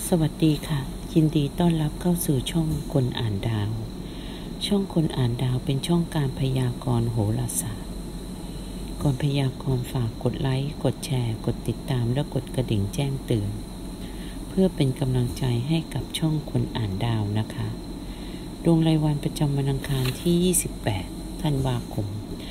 สวัสดีค่ะยินดีต้อนรับเข้าสู่ช่องคนอ่านดาวช่องคนอ่านดาวเป็นช่องการพยากรณ์โหราศาสตร์ก่อนพยากรณ์ฝากกดไลค์กดแชร์กดติดตามและกดกระดิ่งแจ้งเตือนเพื่อเป็นกำลังใจให้กับช่องคนอ่านดาวนะคะดวงรายวันประจำวันอังคารที่28ธันวาคม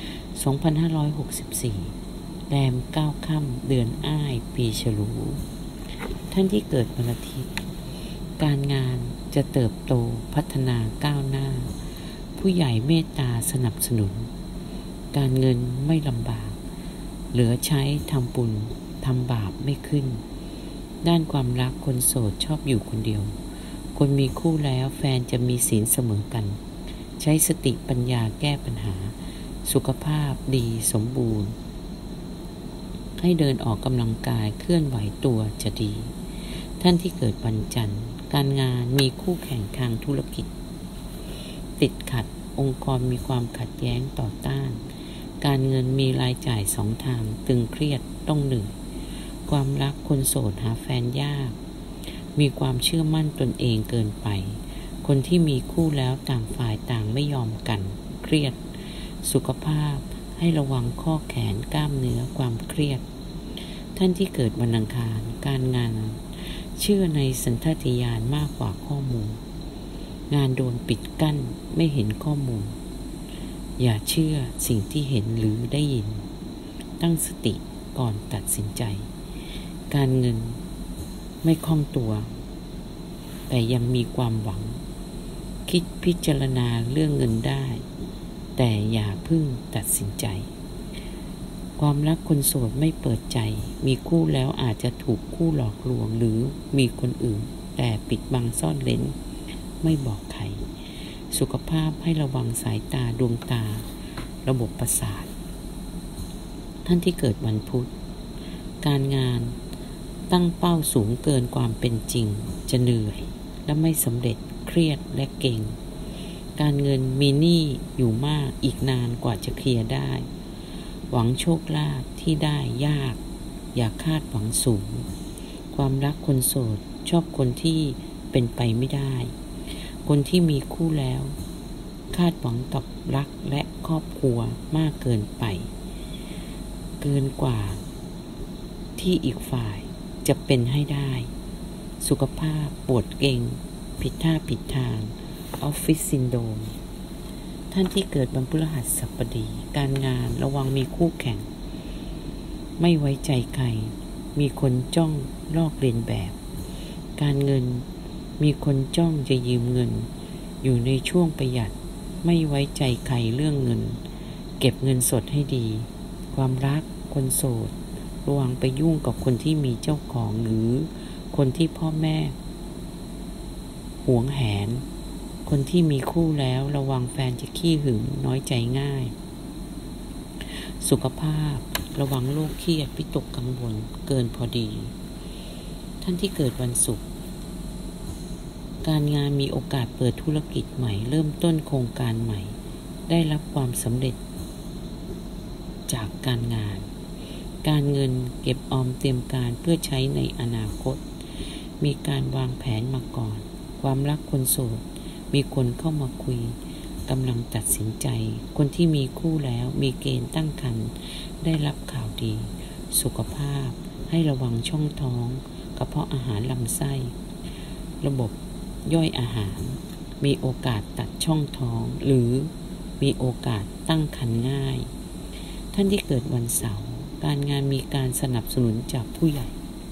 2564แรม9ค่ำเดือนอ้ายปีฉลูท่านที่เกิดวันอาทิตย์การงานจะเติบโตพัฒนาก้าวหน้าผู้ใหญ่เมตตาสนับสนุนการเงินไม่ลำบากเหลือใช้ทำบุญทำบาปไม่ขึ้นด้านความรักคนโสดชอบอยู่คนเดียวคนมีคู่แล้วแฟนจะมีศีลเสมอกันใช้สติปัญญาแก้ปัญหาสุขภาพดีสมบูรณ์ให้เดินออกกำลังกายเคลื่อนไหวตัวจะดีท่านที่เกิดวันจันทร์การงานมีคู่แข่งทางธุรกิจติดขัดองค์กรมีความขัดแย้งต่อต้านการเงินมีรายจ่ายสองทางตึงเครียดต้องเหนื่อยความรักคนโสดหาแฟนยากมีความเชื่อมั่นตนเองเกินไปคนที่มีคู่แล้วต่างฝ่ายต่างไม่ยอมกันเครียดสุขภาพให้ระวังข้อแขนกล้ามเนื้อความเครียดท่านที่เกิดวันอังคารการงานเชื่อในสัญชาตญาณมากกว่าข้อมูลงานโดนปิดกั้นไม่เห็นข้อมูลอย่าเชื่อสิ่งที่เห็นหรือได้ยินตั้งสติก่อนตัดสินใจการเงินไม่คล่องตัวแต่ยังมีความหวังคิดพิจารณาเรื่องเงินได้แต่อย่าเพิ่งตัดสินใจความรักคนโสดไม่เปิดใจมีคู่แล้วอาจจะถูกคู่หลอกลวงหรือมีคนอื่นแต่ปิดบังซ่อนเร้นไม่บอกใครสุขภาพให้ระวังสายตาดวงตาระบบประสาทท่านที่เกิดวันพุธการงานตั้งเป้าสูงเกินความเป็นจริงจะเหนื่อยและไม่สำเร็จเครียดและเก่งการเงินมีหนี้อยู่มากอีกนานกว่าจะเคลียร์ได้หวังโชคลาภที่ได้ยากอย่าคาดหวังสูงความรักคนโสดชอบคนที่เป็นไปไม่ได้คนที่มีคู่แล้วคาดหวังกับรักและครอบครัวมากเกินไปเกินกว่าที่อีกฝ่ายจะเป็นให้ได้สุขภาพปวดเกร็งผิดท่าผิดทางออฟฟิศซินโดรมท่านที่เกิดวันพฤหัสบดีการงานระวังมีคู่แข่งไม่ไว้ใจใครมีคนจ้องลอกเลียนแบบการเงินมีคนจ้องจะยืมเงินอยู่ในช่วงประหยัดไม่ไว้ใจใครเรื่องเงินเก็บเงินสดให้ดีความรักคนโสดระวังไปยุ่งกับคนที่มีเจ้าของหรือคนที่พ่อแม่หวงแหนคนที่มีคู่แล้วระวังแฟนจะขี้หึงน้อยใจง่ายสุขภาพระวังโรคเครียดวิตกกังวลเกินพอดีท่านที่เกิดวันศุกร์การงานมีโอกาสเปิดธุรกิจใหม่เริ่มต้นโครงการใหม่ได้รับความสำเร็จจากการงานการเงินเก็บออมเตรียมการเพื่อใช้ในอนาคตมีการวางแผนมาก่อนความรักคนโสดมีคนเข้ามาคุยกำลังตัดสินใจคนที่มีคู่แล้วมีเกณฑ์ตั้งครรภ์ได้รับข่าวดีสุขภาพให้ระวังช่องท้องกระเพาะอาหารลำไส้ระบบย่อยอาหารมีโอกาสตัดช่องท้องหรือมีโอกาสตั้งครรภ์ง่ายท่านที่เกิดวันเสาร์การงานมีการสนับสนุนจากผู้ใหญ่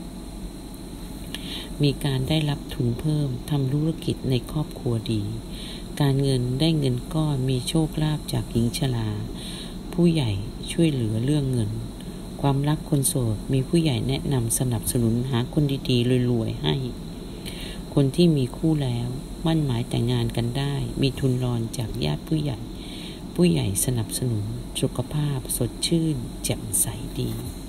มีการได้รับทุนเพิ่มทำธุรกิจในครอบครัวดีการเงินได้เงินก้อนมีโชคลาภจากหญิงชราผู้ใหญ่ช่วยเหลือเรื่องเงินความรักคนโสดมีผู้ใหญ่แนะนำสนับสนุนหาคนดีๆรวยๆให้คนที่มีคู่แล้วมั่นหมายแต่งงานกันได้มีทุนรอนจากญาติผู้ใหญ่สนับสนุนสุขภาพสดชื่นแจ่มใสดี